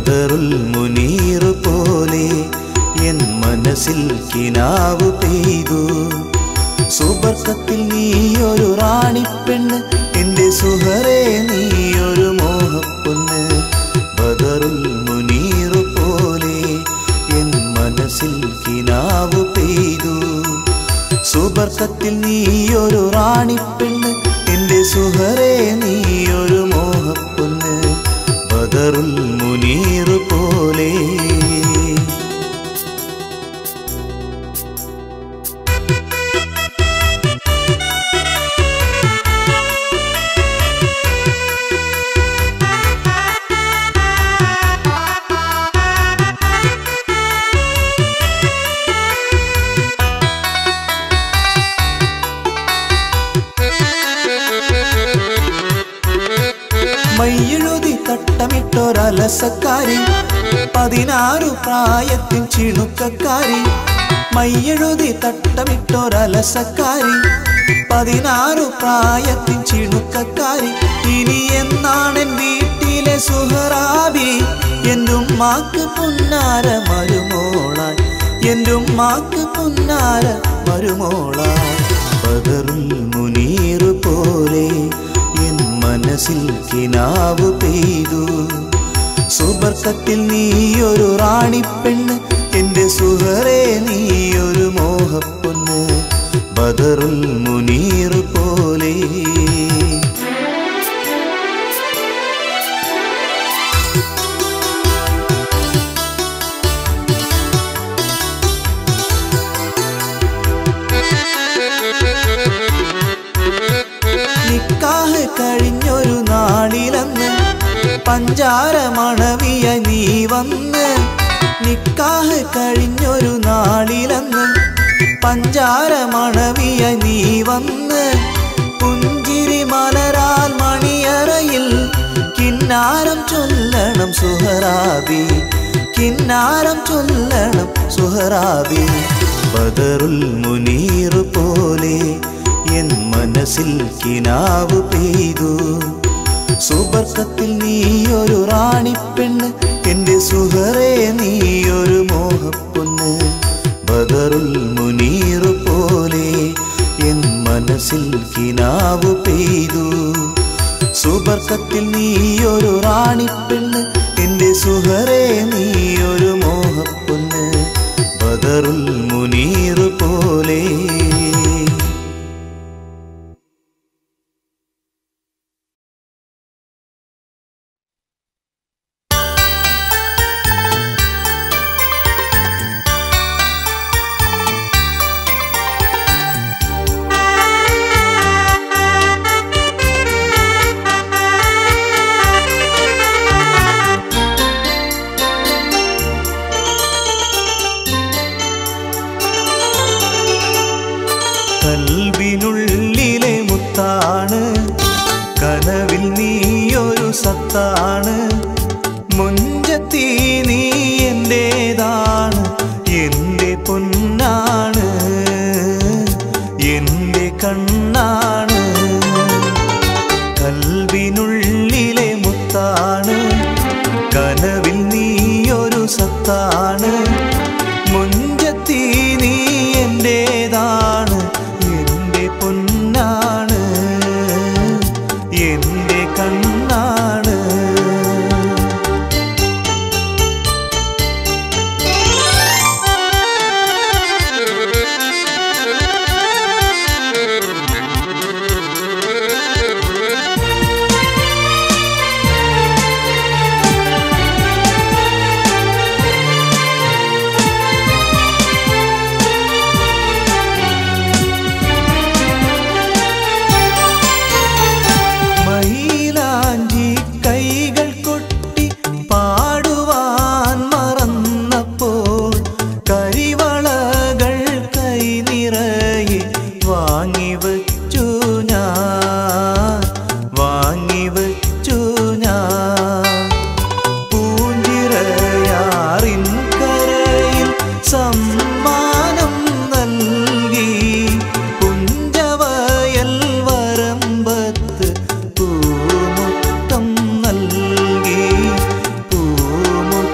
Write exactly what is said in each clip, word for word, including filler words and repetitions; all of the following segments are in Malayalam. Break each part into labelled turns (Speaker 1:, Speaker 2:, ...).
Speaker 1: ബദറുൽ മുനീർ പോലെ എൻ മനസ്സിൽ കിനാവ് പെയ്തു. സുബർക്കത്തിൽ നീയൊരു റാണിപ്പെണ്ണ്, എൻ്റെ സുഹറേ നീയൊരു മോഹപ്പൊന്ന്. ബദറുൽ മുനീർ പോലെ എൻ മനസ്സിൽ കിനാവ് പെയ്തു. സുബർക്കത്തിൽ നീയൊരു റാണിപ്പെണ്ണ്, എൻ്റെ സുഹറേ നീയൊരു മോഹപ്പൊന്ന്. ബദറുൽ മുനീർ പോലെ മയ്യെഴുതി തട്ടമിട്ടൊരലസക്കാരി, പതിനാറു പ്രായത്തിൻ ചിണുക്കക്കാരി. മയ്യെഴുതി തട്ടമിട്ടൊരലസക്കാരി, പതിനാറു പ്രായത്തിൻ ചിണുക്കക്കാരി. ഇനി എന്നാണെൻ വീട്ടിലെ സുഹറാബി, എൻ്റെ ഉമ്മാക്ക് പുന്നാര മരുമോളായി, എൻ്റെ ഉമ്മാക്ക് പുന്നാര മരുമോളായി. ബദറുൽ മുനീർ പോലെ എൻ മനസ്സിൽ കിനാവ് പെയ്തു. സുബർക്കത്തിൽ നീയൊരു റാണിപ്പെണ്ണ്, എൻ്റെ സുഹറേ നീയൊരു മോഹപ്പൊന്ന്. ബദറുൽ മുനീർ പോലെ നിക്കാഹ് കഴിഞ്ഞൊരു നാളിലന്ന് പഞ്ചാര മണവിയ നീ വന്ന്. നിക്കാഹ് കഴിഞ്ഞൊരു നാളിലന്ന് പഞ്ചാര മണവിയ നീ വന്ന്. പുഞ്ചിരി മലരാൽ മണിയറയിൽ കിന്നാരം ചൊല്ലണം സുഹറാബി, കിന്നാരം ചൊല്ലണം സുഹറാബി. ബദറുൽ മുനീർ പോലെ എൻ മനസ്സിൽ കിനാവ് പെയ്തു. സുബർക്കത്തിൽ നീയൊരു റാണിപ്പെണ്ണ്, എൻ്റെ സുഹറേ നീയൊരു മോഹപ്പൊന്ന്. ബദറുൽ മുനീർ പോലെ എൻ മനസ്സിൽ കിനാവ് പെയ്തു. സുബർക്കത്തിൽ നീയൊരു റാണിപ്പെണ്ണ്, എൻ്റെ സുഹറേ നീയൊരു മോഹപ്പൊന്ന്. ബദറുൽ മുനീർ പോലെ കൽബിനുള്ളിലെ മുത്താണ്, കനവിൽ നീയൊരു സത്താണ്. മുഞ്ചത്തി നീ എൻ്റേതാണ്, എൻ്റെ പൊന്നാണ്, എൻ്റെ കണ്ണാണ്. കൽബിനുള്ളിലെ മുത്താണ്, കനവിൽ നീയൊരു സത്താണ്. മുഞ്ചത്തി നീ എൻ്റേതാണ്, എൻ്റെ പൊന്നാണ്, എൻ്റെ കണ്ണാണ്. പൂമുത്തം നൽകി പൂമുത്തം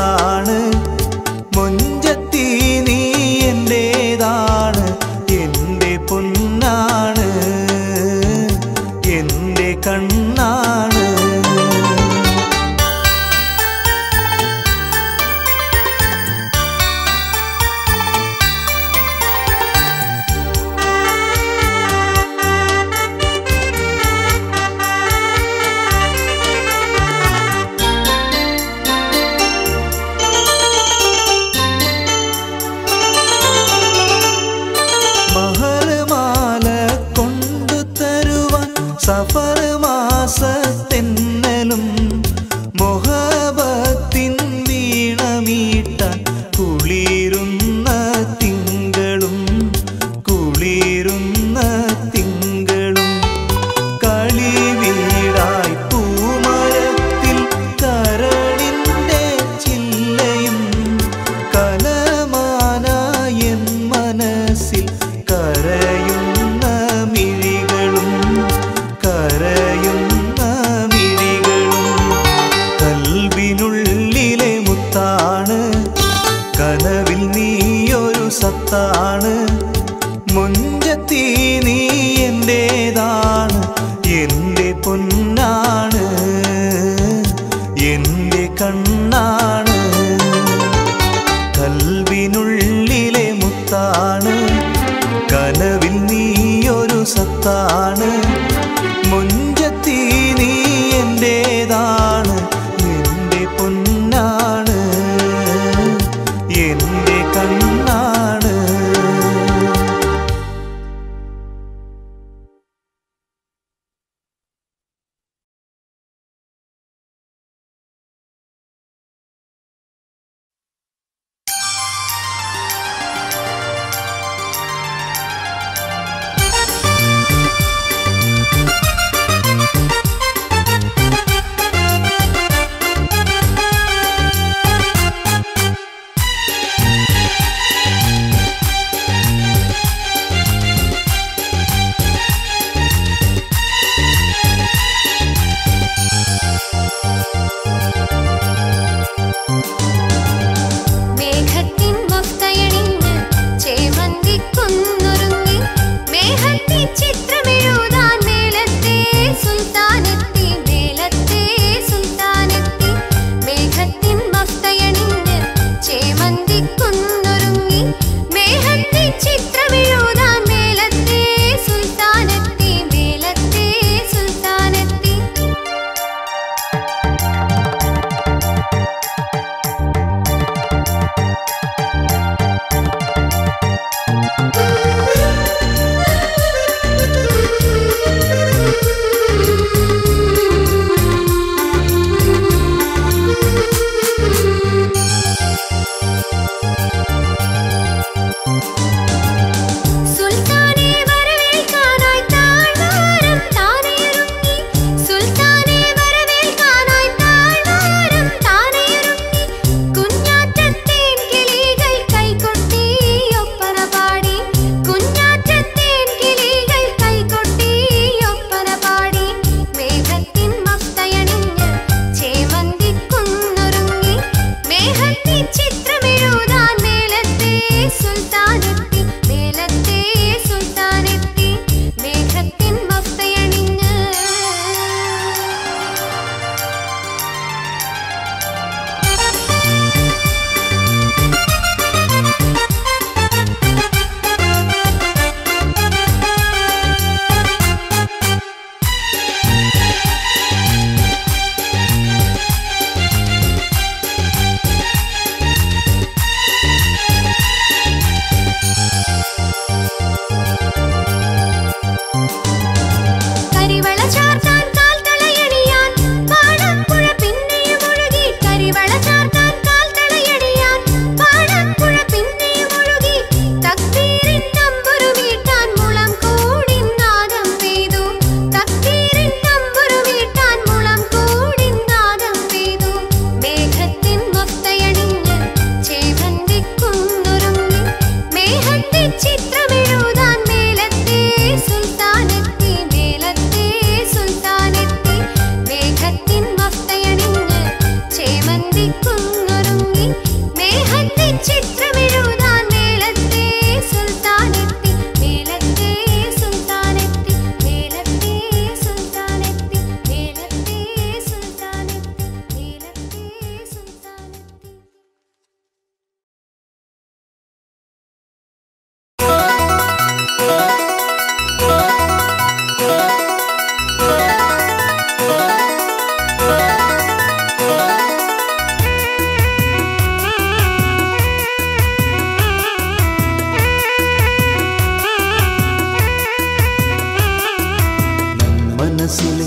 Speaker 1: മുത്താണ് മുഞ്ചത്തി നീ എന്റേതാണ് എൻ്റെ പൊന്നാണ് എൻ്റെ കണ്ണാണ് സഫർ മാസത്തെന്നലും മൊഹബത്തിൻ വീണമീട്ടാൻ കുളിരുന്ന തിങ്കളും കുളിരുന്ന തിങ്കളും കളിവീടായി പൂമരത്തിൽ കരളിൻ്റെ ചില്ലയും കലമാനായ മനസ്സിൽ കരയുന്ന മിഴികളും കരയുന്ന മിഴികളും കൽബിനുള്ളിലെ മുത്താണ് കനവിൽ നീയൊരു സത്താണ് മുഞ്ചത്തി നീ എന്റേതാണ് എൻ്റെ പൊന്നാണ് എൻ്റെ കണ്ണാണ് കൽബിനുള്ളിലെ മുത്താണ് കനവിൽ നീയൊരു സത്താണ് മുഞ്ചത്തി നീ എന്റേതാണ് എൻ്റെ പൊന്നാണ് എൻ്റെ കണ്ണാണ്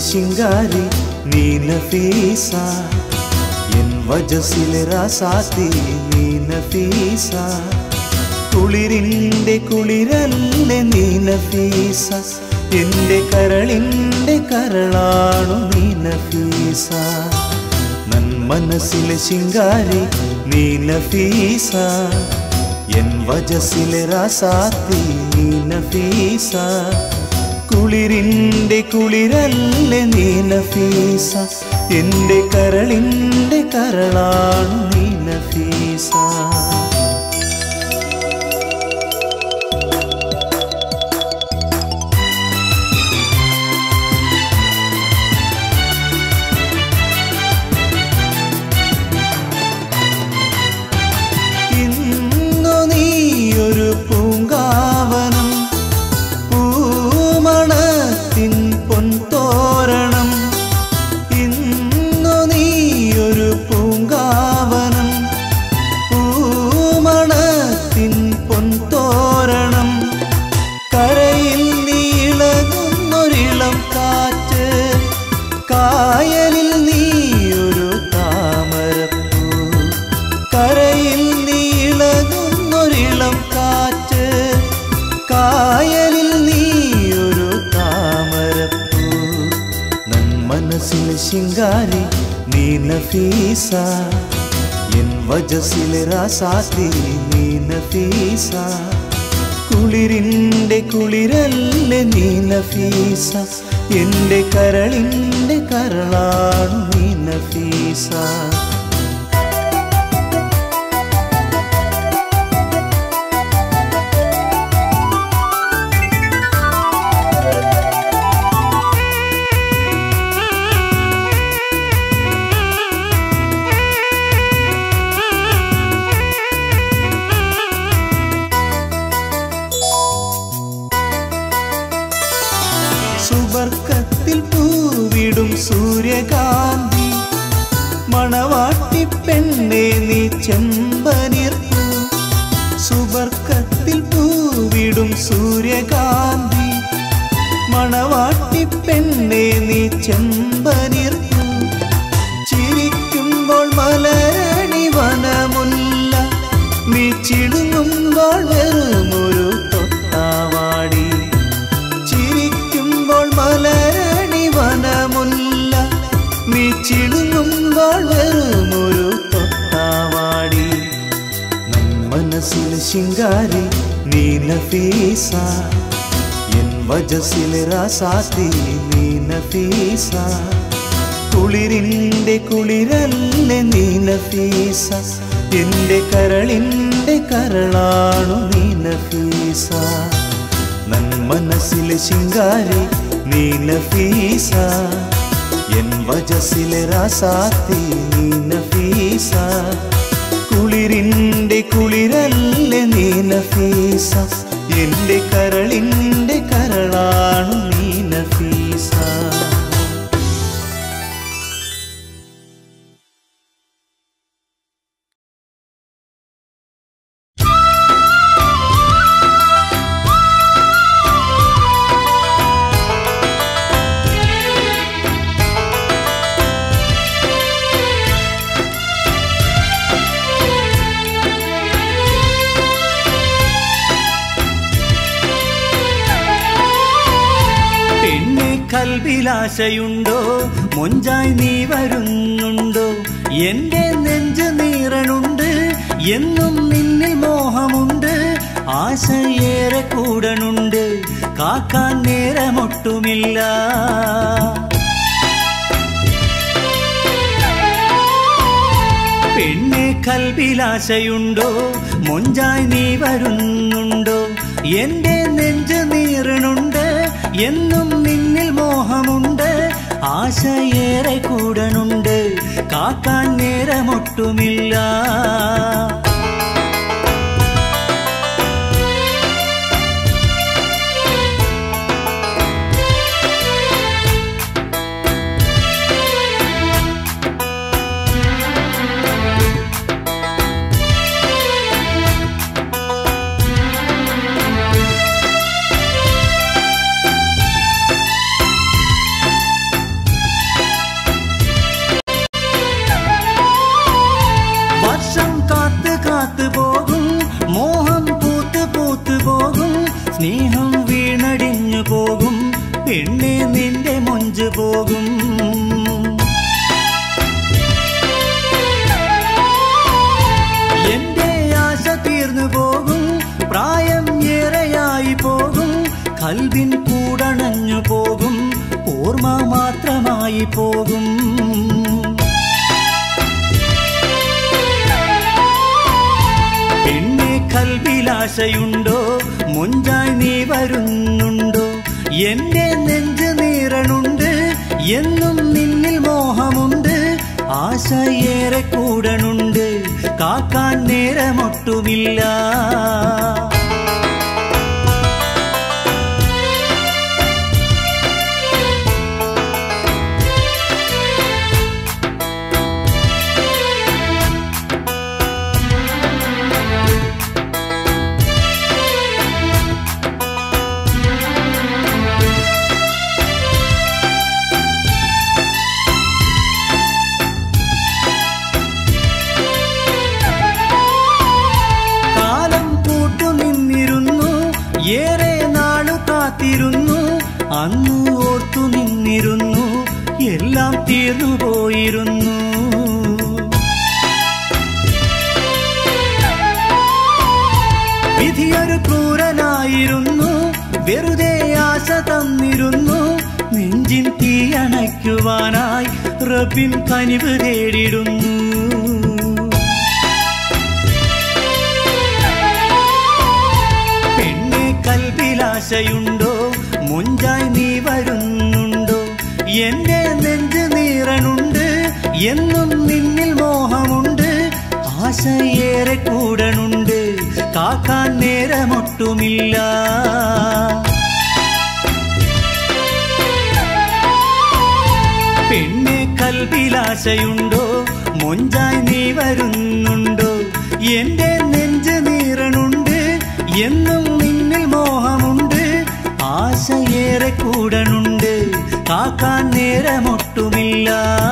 Speaker 1: ശിങ്കാരി നീ നഫീസ എൻ വജസിലെ റാസാത്തി നീ നഫീസ കുളിരിൻ്റെ കുളിരല്ലേ നീ നഫീസ എൻ്റെ കരളിൻ്റെ കരളാണു നീ നഫീസ നൻ മനസ്സിലെ ശിങ്കാരി നീ നഫീസ എൻ വജസിലെ റാസാത്തി നീ നഫീസ കുളിരിൻ്റെ കുളിരല്ലേ നീ നഫീസ എൻ്റെ കരളിൻ്റെ കരളാണു നീ നഫീസ ഇന്നു നീയൊരു പൂങ്കാവനം പൂമണത്തിൻ പൊൻതോരണം ഇന്നു നീയൊരു പൂങ്കാവനം പൂമണത്തിൻ പൊൻതോരണം കരയിൽ നീളകുന്നൊരിളം കാറ്റ് കായലിൽ നീയൊരു താമരപ്പൂ കരയിൽ നീളകുന്നൊരിളം കാറ്റ് കായലിൽ നീയൊരു താമരപ്പൂ നൻ മനസ്സിലെ ശിങ്കാരി നീ നഫീസ എൻ വജസിലെ റാസാത്തി നീ നഫീസ കുളിരിൻ്റെ കുളിരല്ലേ നീ നഫീസ എൻ്റെ കരളിൻ്റെ കരളാണു നീ നഫീസ സുവർക്കത്തിൽ പൂവിടും സൂര്യകാന്തി മണവാട്ടി പെണ്ണേ നീ ചെമ്പനീർപ്പൂ സുവർക്കത്തിൽ പൂവിടും സൂര്യകാന്തി മണവാട്ടി പെണ്ണേ നീ ചെമ്പനീർപ്പൂ ചിരിക്കുമ്പോൾ മലരണി വനമുല്ല നീ ചിടുങ്ങുമ്പോൾ വെറുമൊരു തൊട്ടാവാടി മലരണി വനമുല്ല നീ ചിടുങ്ങുമ്പോൾ വെറുമൊരു തൊട്ടാവാടി നൻ മനസ്സിലെ ശിങ്കാരി നീ നഫീസ എൻ വജസിലെ റാസാത്തി നീ നഫീസ കുളിരിൻ്റെ കുളിരല്ലേ നീ നഫീസ എൻ്റെ കരളിൻ്റെ കരളാണു നീ നഫീസ നൻ മനസ്സിലെ ശിങ്കാരി നീ നഫീസ എൻ വജസിലെ റാസാത്തി നീ നഫീസ കുളിരിൻ്റെ കുളിരല്ലേ നീ നഫീസ എൻ്റെ കരളിൻ്റെ കരളാണു നീ നഫീസ
Speaker 2: കൽബിലാശയുണ്ടോ മൊഞ്ചായി നീ വരുന്നുണ്ടോ എൻ്റെ നെഞ്ച് നീറനുണ്ട് എന്നും നിന്നിൽ മോഹമുണ്ട് ആശയേറെ കൂടനുണ്ട് കാക്കാൻ നേരമൊട്ടുമില്ല പെണ്ണെ കൽബിലാശയുണ്ടോ മൊഞ്ചായി നീ വരുന്നുണ്ടോ എൻ്റെ നെഞ്ച് നീറനുണ്ട് എന്നും നിന്നിൽ മോഹമുണ്ട് ആശയേറെ കൂടനുണ്ട് കാക്കാൻ നേരമൊട്ടുമില്ല പോകും. എന്റെ ആശ തീർന്നു പോകും, പ്രായം ഏറെയായി പോകും, കൽവിൻ കൂടണഞ്ഞു പോകും, ഓർമ്മ മാത്രമായി പോകും. പിന്നെ കൽവിലാശയുണ്ടോ, മൊഞ്ചായി നീ വരുന്നുണ്ടോ, എന്റെ നെഞ്ച് നീറണുണ്ട്, എന്നും നിന്നിൽ മോഹമുണ്ട്, ആശയേറെ കൂടണുണ്ട്, കാക്കാൻ നേരമൊട്ടുമില്ല. ഏറെ നാളു കാത്തിരുന്നു, അന്ന് ഓർത്തു നിന്നിരുന്നു, എല്ലാം തീർന്നുപോയിരുന്നു. വിധിയൊരു ക്രൂരനായിരുന്നു, വെറുതെ ആശ തന്നിരുന്നു, നെഞ്ചിൻ തീയണയ്ക്കുവാനായി റബ്ബിൻ കനിവ് തേടിടുന്നു. കൽവിലാശയുണ്ടോ, മൊഞ്ചായി നീ വരുന്നുണ്ടോ, എന്റെ നെഞ്ച് നീറണുണ്ട്, എന്നും നിന്നിൽ മോഹമുണ്ട്, ആശയേറെ കൂടണുണ്ട്, കാക്കാൻ നേരമൊട്ടുമില്ല. പെണ്ണെ കൽവിലാശയുണ്ടോ, മൊഞ്ചായി നീ വരുന്നുണ്ടോ, എന്റെ നെഞ്ച് നീറണുണ്ട്, എന്നും നിന്നിൽ മോഹമുണ്ട്, ആശയേറെ കൂടണുണ്ട്, കാക്കാൻ നേരമൊട്ടുമില്ല.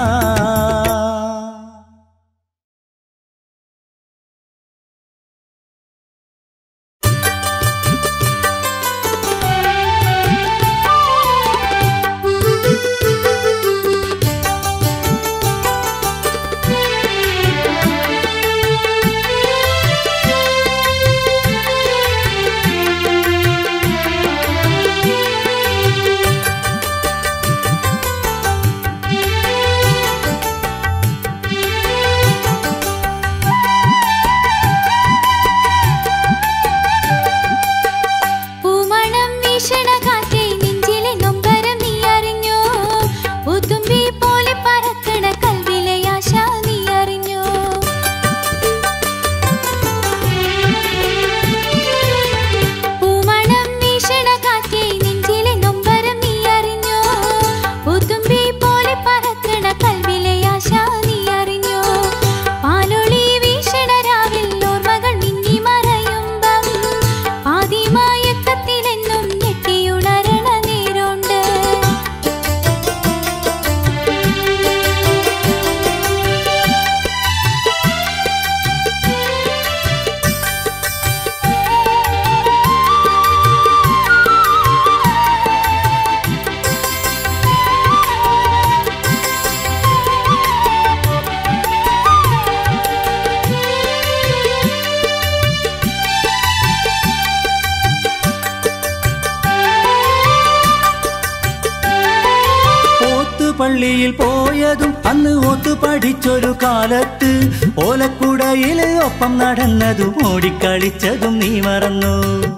Speaker 2: പള്ളിയിൽ പോയതും അന്ന് ഓത്തു പഠിച്ചൊരു കാലത്ത്, ഓലക്കുടയിൽ ഒപ്പം നടന്നതും ഓടിക്കളിച്ചതും നീ മറന്നു.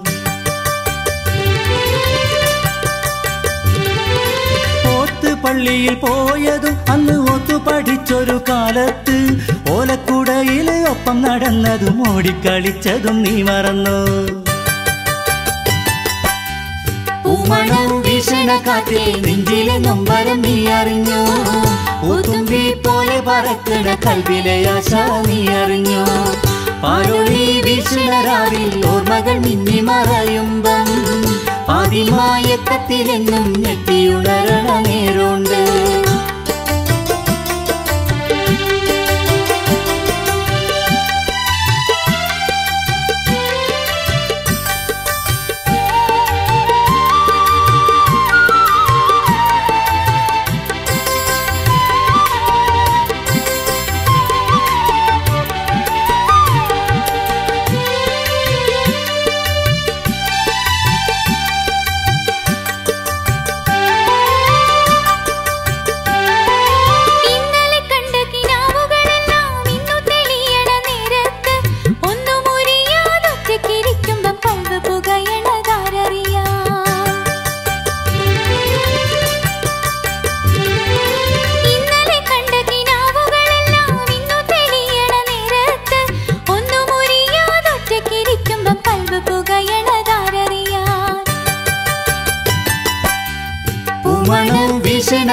Speaker 2: ഓത്ത് പള്ളിയിൽ പോയതും അന്ന് ഓത്തു പഠിച്ചൊരു കാലത്ത്, ഓലക്കുടയിൽ ഒപ്പം നടന്നതും ഓടിക്കളിച്ചതും നീ മറന്നു. പൂമണം വീശണ കാറ്റിൽ നെഞ്ചിലെ നൊമ്പരം നീ അറിഞ്ഞു, ഊത്തുമ്പി പോലെ പറക്കണ കൽവിലെ ആശ നീ അറിഞ്ഞു. പാലൊളി വീശണ രാവിൽ ഓർമ്മകൾ മിന്നി മറയുമ്പം, ആദിമായക്കത്തിലെന്നും ഞെട്ടിയുണരണ നേരോണ്ട്.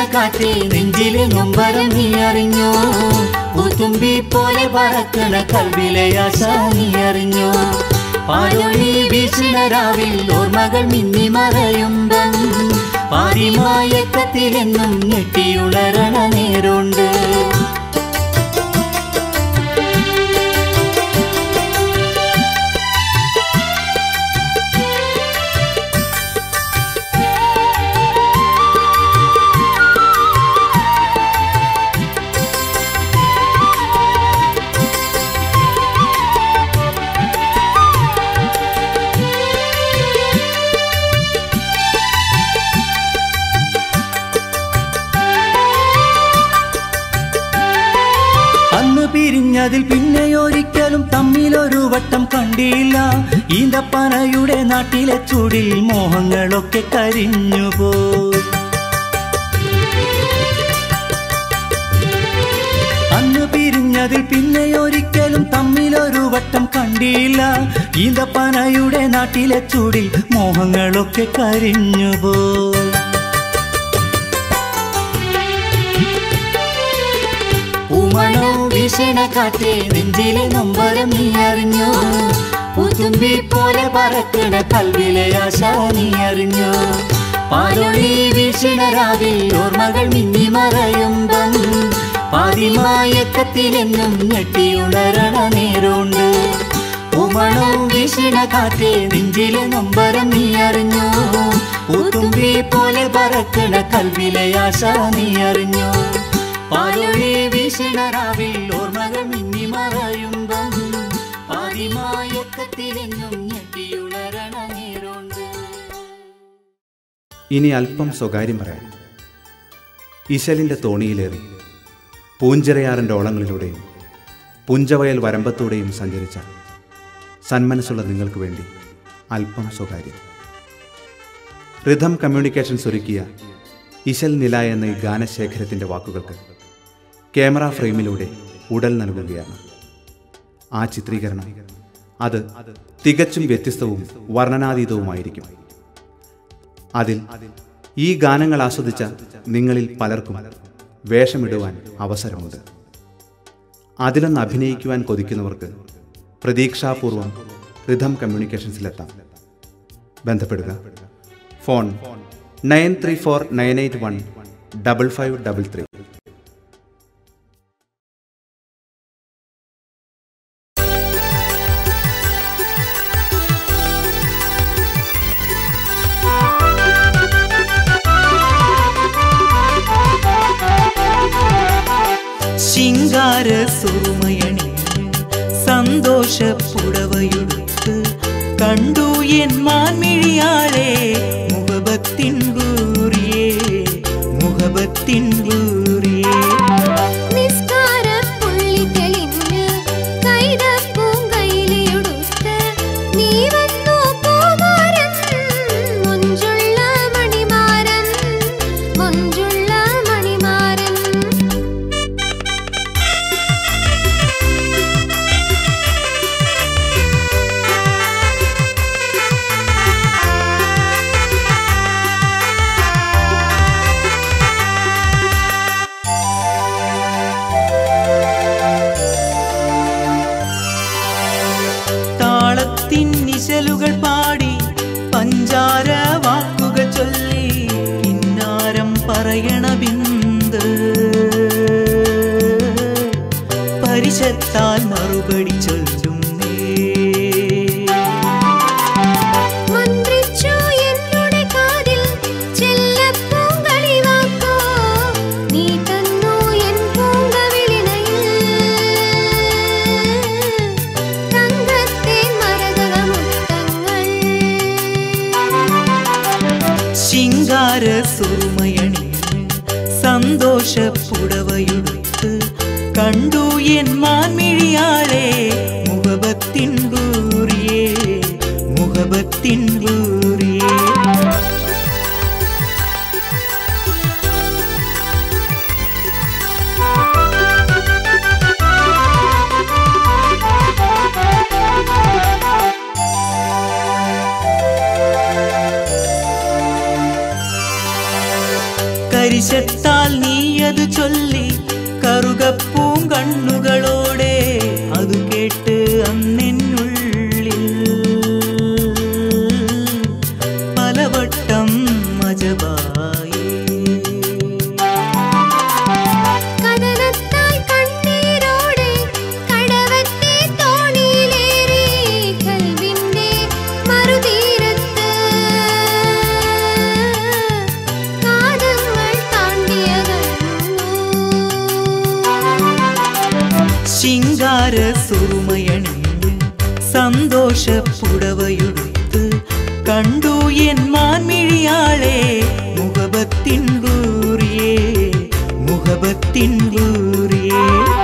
Speaker 2: കാറ്റേ നെഞ്ചിലെ നൊമ്പരം നീ അറിഞ്ഞോ പൂത്തുമ്പി പോലെ പറക്കണ കൽവിലെ ആശ നീ അറിഞ്ഞോ പാലൊളി വീശിന രാവിൽ ഓർമ്മകൾ മിന്നി മറയുമ്പം പാതിമായക്കത്തിലെന്നും ഞെട്ടിയുണരണ നേരുണ്ട്
Speaker 1: പിരിഞ്ഞതിൽ പിന്നെയൊരിക്കലും തമ്മിലൊരു വട്ടം കണ്ടില്ല ഈന്തപ്പനയുടെ നാട്ടിലെ ചൂടിൽ മോഹങ്ങളൊക്കെ കരിഞ്ഞുപോയി അന്ന് പിരിഞ്ഞതിൽ പിന്നെയൊരിക്കലും തമ്മിലൊരു വട്ടം കണ്ടില്ല ഈന്തപ്പനയുടെ നാട്ടിലെ ചൂടിൽ മോഹങ്ങളൊക്കെ കരിഞ്ഞുപോയി
Speaker 2: പൂമണോ വീശണ കാറ്റേ നെഞ്ചിലെ നൊമ്പരം നീ അറിഞ്ഞോ പൂത്തുമ്പി പോലെ പറക്കണ കൽവിലെ ആശ നീ അറിഞ്ഞോ പാലൊളി വീശണ രാവിൽ ഓർമ്മകൾ മിന്നി മറയുമ്പം പാതിമായക്കത്തിലെന്നും ഞെട്ടിയുണരണ നേരുണ്ട് പൂമണോ വീശണ കാറ്റേ നെഞ്ചിലെ നൊമ്പരം നീ അറിഞ്ഞോ പൂത്തുമ്പി പോലെ പറക്കണ കൽവിലെ ആശ നീ അറിഞ്ഞോ പാലൊളി വീശണ രാവിൽ ഓർമ്മകൾ മിന്നി മറയുമ്പം പാതിമായക്കത്തിലെന്നും ഞെട്ടിയുണരണ നേരുണ്ട്.
Speaker 3: ഇനി അല്പം സ്വകാര്യം പറയാം. ഇശലിൻ്റെ തോണിയിലേറി പൂഞ്ചിറയാറിൻ്റെ ഓളങ്ങളിലൂടെയും പുഞ്ചവയൽ വരമ്പത്തൂടെയും സഞ്ചരിച്ച സന്മനസ്സുള്ള നിങ്ങൾക്ക് വേണ്ടി അല്പം സ്വകാര്യം. റിഥം കമ്മ്യൂണിക്കേഷൻസ് ഒരുക്കിയ ഇശൽ നില എന്ന ഈ ഗാനശേഖരത്തിൻ്റെ വാക്കുകൾക്ക് ക്യാമറ ഫ്രെയിമിലൂടെ ഉടൽ നൽകുകയാണ്. ആ ചിത്രീകരണം അത് തികച്ചും വ്യത്യസ്തവും വർണ്ണനാതീതവുമായിരിക്കും. അതിൽ ഈ ഗാനങ്ങൾ ആസ്വദിച്ച നിങ്ങളിൽ പലർക്കും വേഷമിടുവാൻ അവസരമുണ്ട്. അതിലൊന്ന് അഭിനയിക്കുവാൻ കൊതിക്കുന്നവർക്ക് പ്രതീക്ഷാപൂർവം റിഥം കമ്മ്യൂണിക്കേഷൻസിലെത്താം. ബന്ധപ്പെടുക. Phone nine three four nine eight one double five double three.
Speaker 1: ശിങ്കാര സുറുമയണി സന്തോഷപ്പുടവയുടുത്ത് കണ്ടു എൻ മാൻമിഴിയാളെ മുഹബത്തിൻ ഗൂറിയേ മുഹബത്തിൻ ഗൂറിയേ നിശലുകൾ പാടി പഞ്ചാര വാക്കുകൾ ചൊല്ലി കിന്നാരം പറയണ ബിന്ദു പരിശത്താൽ മറുപടി ചൊല്ലും ശിങ്കാര സുറുമയണി സന്തോഷപ്പുടവയുടുത്ത് കണ്ടു എൻ മാൻമിഴിയാളെ മുഹബത്തിൻ ഗൂറിയേ മുഹബത്തിൻ ഗൂറിയേ. സ്പർശത്താൽ നീയത് ചൊല്ലി കറുകപ്പൂങ്കണ്ണുകളോടെ അതു കേട്ട് അന്നെന്നുള്ളിൽ പലവട്ടം മജവായി.
Speaker 4: കടലത്താൽ കണ്ണീരോടെ കടവത്തെ തോണിയിലേറി കൽവിന്റെ മറുതീരത്ത് കാലങ്ങൾ താണ്ടിയകന്നു.
Speaker 1: ശിങ്കാര സുറുമയണിഞ്ഞ് സന്തോഷ പുടവയുടുത്ത് കണ്ടു എൻ മാൻമിഴിയാളെ മുഹബത്തിൻ ഊറിയേ മുഹബത്തിൻ ഊറിയേ.